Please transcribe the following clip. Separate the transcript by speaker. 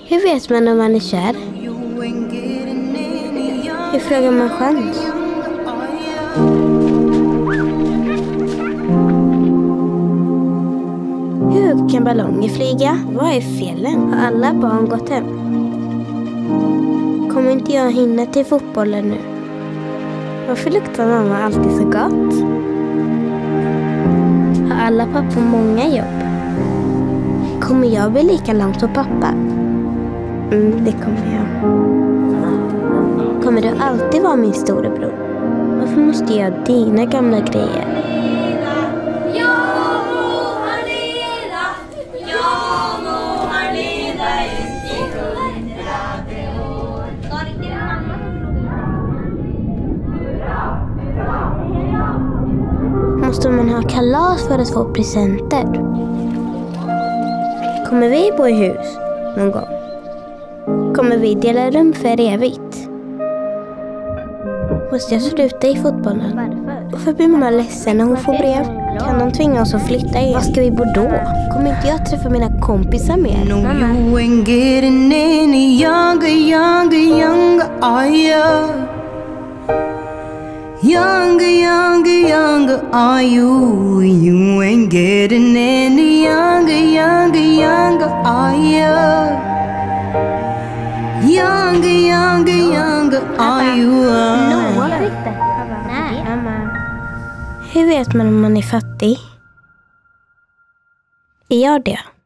Speaker 1: Hur vet man om man är kär? Hur frågar man chans? Hur högt kan ballonger flyga? Vad är fjällen? Har alla barn gått hem? Kommer inte jag hinna till fotbollen nu? Varför luktar mamma alltid så gott? Har alla pappor många jobb? Kommer jag bli lika långt som pappa? Det kommer jag. Kommer du alltid vara min storebror? Varför måste jag ha dina gamla grejer? Måste man ha kalas för att få presenter? Kommer vi bo i hus någon gång? Kommer vi dela rum för evigt? Måste jag sluta i fotbollen? Varför blir mamma ledsen när hon får brev? Kan de tvinga oss att flytta igen? Var ska vi bo då? Kommer inte jag träffa mina kompisar mer?
Speaker 2: No, you ain't getting any younger, are you? Younger, are you? You ain't getting any younger, are you? Younger, are you?
Speaker 1: Nej, mamma. Hur vet man om man är fattig? Är jag det?